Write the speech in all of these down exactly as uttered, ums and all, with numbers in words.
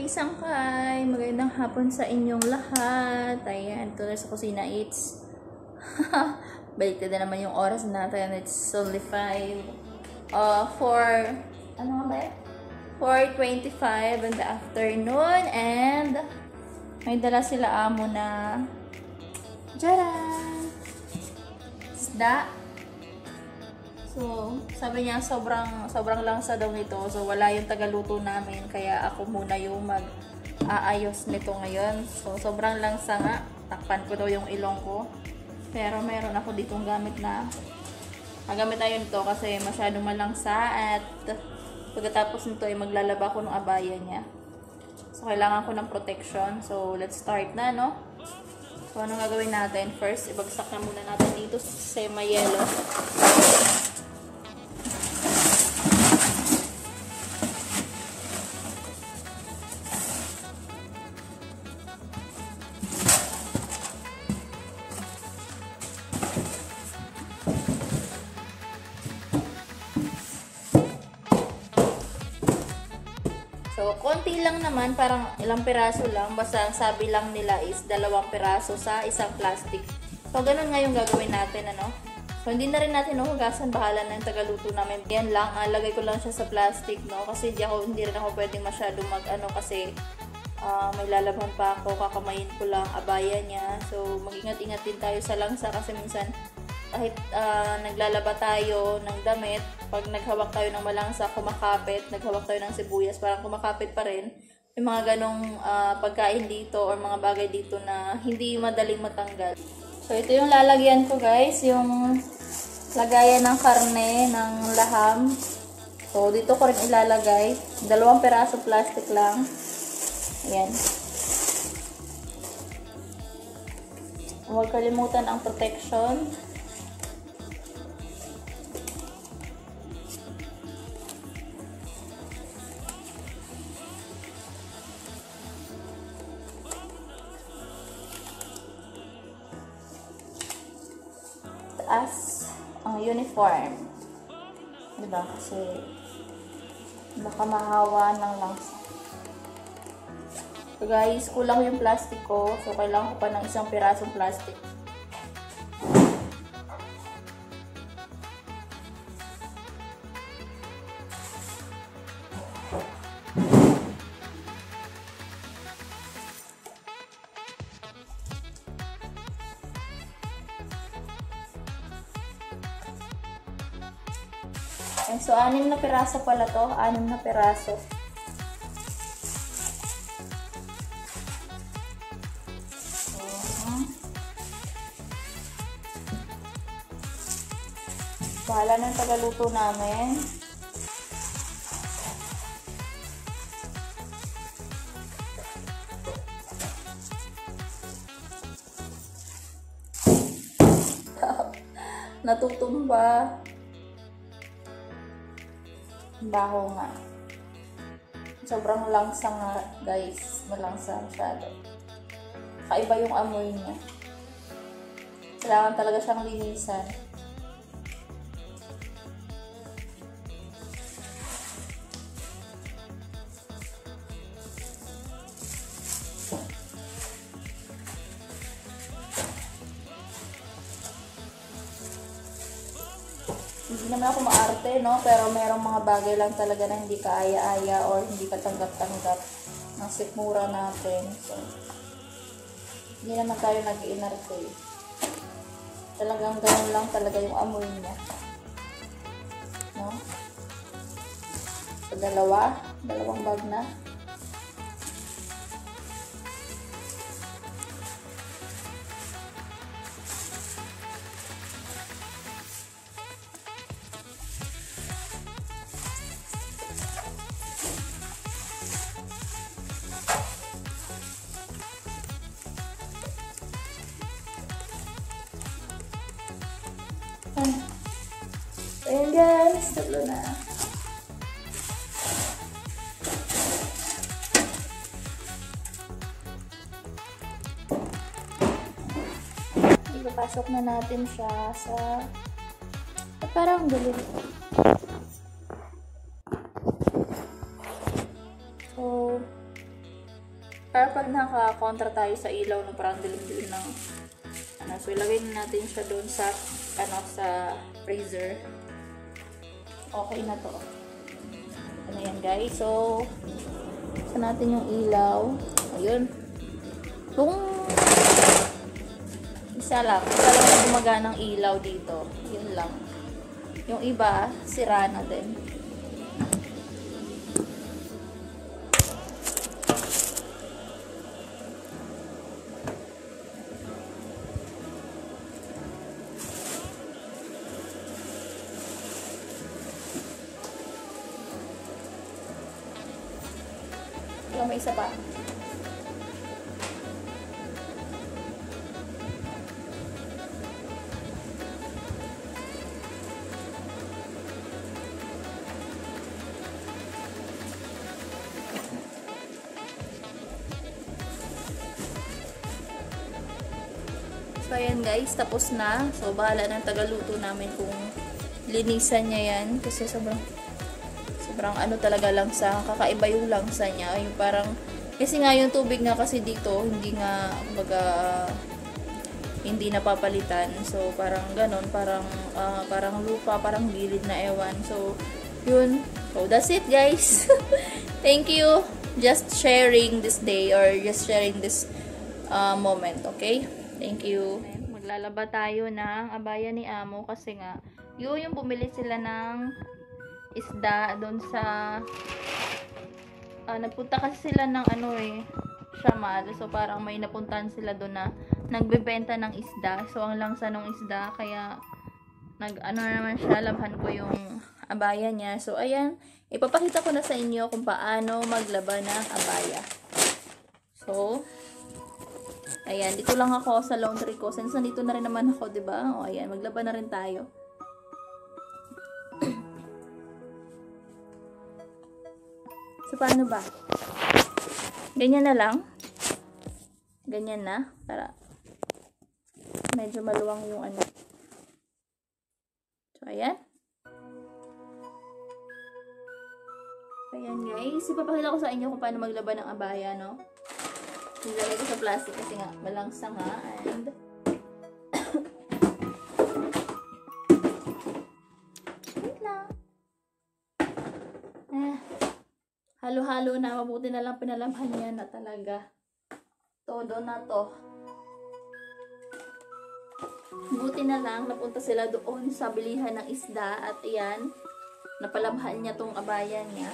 Sangkay! Magandang hapon sa inyong lahat. Ayan, ito na sa kusina. It's balik na naman yung oras natin. It's only five uh, four ano nga ba four twenty-five in the afternoon. And may dala sila amo na jaran! Isda. So, sabi niya sobrang sobrang langsa daw nito. So, wala yung tagaluto namin. Kaya ako muna yung mag-aayos nito ngayon. So, sobrang langsa nga. Takpan ko daw yung ilong ko. Pero meron ako ditong gamit na magamit tayo nito kasi masyadong malangsa. At pagkatapos nito ay maglalaba ko ng abaya niya. So, kailangan ko ng protection. So, let's start na, no? So, anong gagawin natin? First, ibagsak na muna natin dito sa semi-yellow. So, konti lang naman, parang ilang piraso lang. Basta ang sabi lang nila is dalawang piraso sa isang plastic. So, ganun nga yung gagawin natin, ano. So, hindi na rin natin hugasan. Bahala na yung tagaluto namin. Yan lang, ah, lagay ko lang siya sa plastic, no. Kasi hindi, ako, hindi rin ako pwedeng masyadong mag-ano kasi uh, may lalaban pa ako. Kakamayin ko lang abaya niya. So, mag-ingat-ingat din tayo sa langsa kasi minsan kahit uh, naglalaba tayo ng damit, pag naghawak tayo ng malangsa, kumakapit, naghawak tayo ng sibuyas, parang kumakapit pa rin. May mga ganong uh, pagkain dito or mga bagay dito na hindi madaling matanggal. So, ito yung lalagyan ko, guys, yung lagayan ng karne, ng laham. So, dito ko rin ilalagay. Dalawang peraso plastic lang. Ayan. Huwag kalimutan ang protection. As ang uniform, diba? Kasi baka mahawa ng langsa. So guys, kulang yung plastic ko, so kailangan ko pa ng isang pirasong plastic. And so, anim na piraso pala to. Anim na piraso. Uh-huh. Bahala ng tagaluto namin. Natutumba. Baho nga. Sobrang langsa nga, guys. Malangsa masyado. Kaiba yung amoy niya. Kailangan talaga siyang linisan. Hindi naman ako maarte, no? Pero merong mga bagay lang talaga na hindi kaaya-aya or hindi katanggap-tanggap ng sikmura natin. So, hindi naman tayo nag-iinarte. Talagang ganun lang talaga yung amoy niya. No? So, dalawa. Dalawang bag na. Ayan guys, tatlo na. Ipapasok na natin siya sa at parang gulo. So, Para pag naka-contra tayo sa ilaw na parang dilim-dilim ng ano, so ilagay na natin siya doon sa ano, sa freezer. Okay na to. Ano yan guys, so sa natin yung ilaw. Ayun. Kung isa lang, isa lang na gumagana ng ilaw dito, yun lang. Yung iba, sira na din. Yung may isa pa. So, ayan guys, tapos na. So, bahala ng tagaluto namin kung linisan niya yan. Kasi sobrang, sobrang ano talaga langsa. Kakaiba yung langsa niya. Yung parang, kasi nga yung tubig nga kasi dito, hindi nga, baga, hindi napapalitan. So, parang ganon, parang, uh, parang lupa, parang gilid na ewan. So, yun. So, that's it guys. Thank you. Just sharing this day or just sharing this uh, moment, okay? Thank you. Maglalaba tayo ng abaya ni Amo kasi nga, yun yung bumili sila ng isda doon sa, uh, nagpunta kasi sila ng ano eh, Shamal. So parang may napuntahan sila doon na nagbebenta ng isda. So ang langsa ng isda, kaya nag ano naman siya, labhan ko yung abaya niya. So ayan, ipapakita ko na sa inyo kung paano maglaba ng abaya. So, ayan, dito lang ako sa laundry ko. Since nandito na rin naman ako, diba? O, ayan, maglaba na rin tayo. So, paano ba? Ganyan na lang. Ganyan na. Para medyo maluwang yung ano. So, ayan. Ayan, guys. Ipapakita ko sa inyo kung paano maglaba ng abaya, no? Nilagay ko sa plastic kasi nga malangsa nga, and wait lang. Eh, halo-halo na, mabuti na lang pinalamhan niya na talaga. Todo na to. Buti na lang napunta sila doon sa bilihan ng isda at iyan, napalamhan niya tong abayan niya.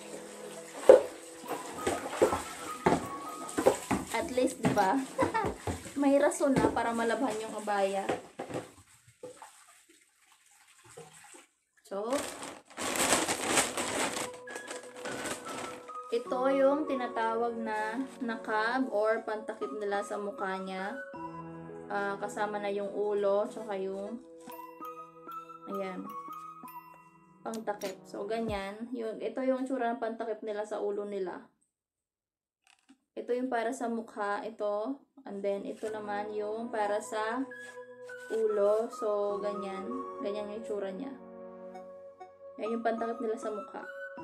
At least, di ba? May rason na para malabhan yung abaya. So, ito yung tinatawag na nakab or pantakip nila sa mukha niya. Uh, kasama na yung ulo, tsaka yung ayan, pangtakip. So, ganyan. Yung, ito yung tsura ng pantakip nila sa ulo nila. Ito yung para sa mukha, ito. And then, ito naman yung para sa ulo. So, ganyan. Ganyan yung itsura niya. Yan yung pantakip nila sa mukha.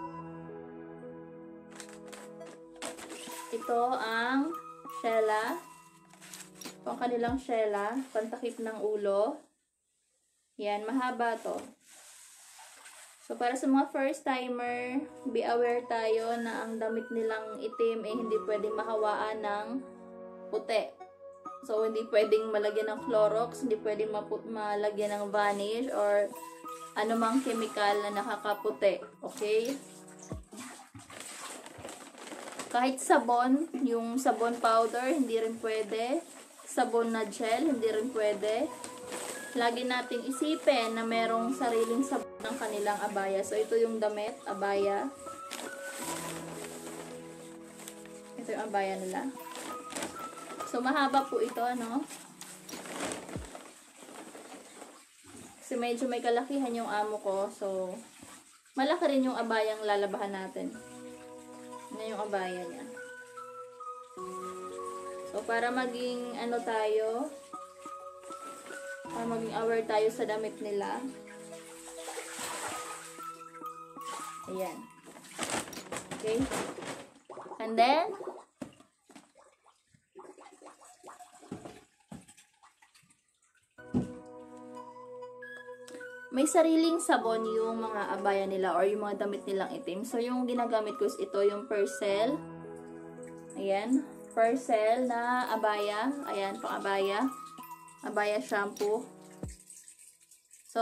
Ito ang shela. Ito ang kanilang shela. Pantakip ng ulo. Yan, mahaba to. So, para sa mga first timer, be aware tayo na ang damit nilang itim eh hindi pwedeng mahawaan ng puti. So, hindi pwedeng malagyan ng Clorox, hindi pwedeng malagyan ng vanish or anumang chemical na nakakaputi. Okay? Kahit sabon, yung sabon powder, hindi rin pwede. Sabon na gel, hindi rin pwede. Lagi nating isipin na merong sariling sabon ng kanilang abaya. So, ito yung damit, abaya. Ito yung abaya nila. So, mahaba po ito, ano? Kasi medyo may kalakihan yung amo ko. So, malaki rin yung abayang lalabahan natin. Yan yung abaya niya. So, para maging, ano tayo, para maging aware tayo sa damit nila. Ayan. Okay. And then, may sariling sabon yung mga abaya nila or yung mga damit nilang itim. So, yung ginagamit ko is ito, yung Percel. Ayan. Percel na abaya. Ayan, pang abaya. Abaya shampoo. So,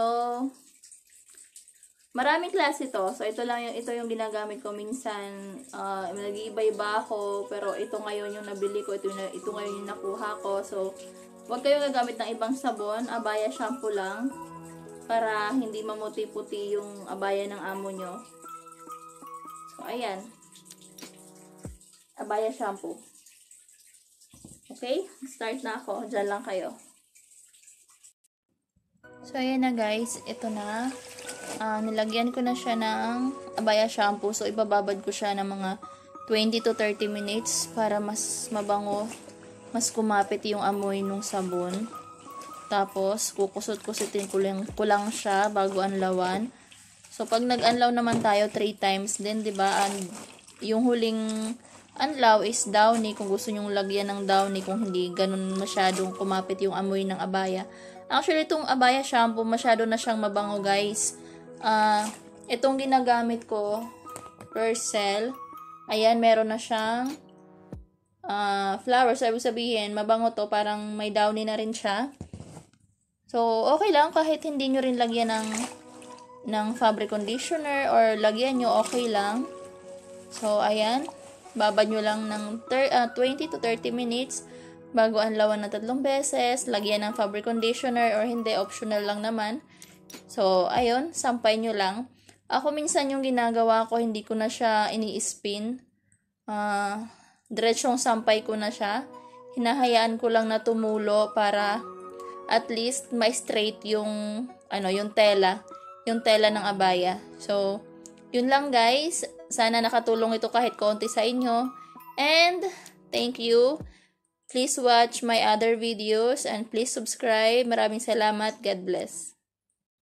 maraming klase ito. So, ito lang yung, ito yung ginagamit ko. Minsan, uh, nag-iiba-iba ako. Pero ito ngayon yung nabili ko. Ito, ito ngayon yung nakuha ko. So, huwag kayong gagamit ng ibang sabon. Abaya shampoo lang. Para hindi mamuti-puti yung abaya ng amo nyo. So, ayan. Abaya shampoo. Okay? Start na ako. Diyan lang kayo. So, ayan na guys. Ito na. Uh, nilagyan ko na siya ng abaya shampoo. So, ibababad ko siya ng mga twenty to thirty minutes para mas mabango, mas kumapit yung amoy nung sabon. Tapos, kukusot-kusutin ko lang, ko lang siya bago anlawan. So, pag nag-anlaw naman tayo three times din, di ba? And yung huling anlaw is downy. Kung gusto nyong lagyan ng downy, kung hindi ganun masyadong kumapit yung amoy ng abaya. Actually, itong abaya shampoo, masyado na siyang mabango, guys. Uh, itong ginagamit ko, Percel. Ayan, meron na siyang uh, flowers. Ibig sabihin, mabango to. Parang may downy na rin siya. So, okay lang kahit hindi nyo rin lagyan ng, ng fabric conditioner or lagyan nyo, okay lang. So, ayan. Babad nyo lang ng twenty to thirty minutes bago anlawan na tatlong beses. Lagyan ng fabric conditioner or hindi, optional lang naman. So, ayun. Sampay nyo lang. Ako minsan yung ginagawa ko, hindi ko na siya ini-spin. Uh, diretsong sampay ko na siya. Hinahayaan ko lang na tumulo para at least ma-straight yung ano, yung tela, yung tela ng abaya. So, yun lang guys. Sana nakatulong ito kahit konti sa inyo. And thank you. Please watch my other videos and please subscribe. Maraming salamat. God bless.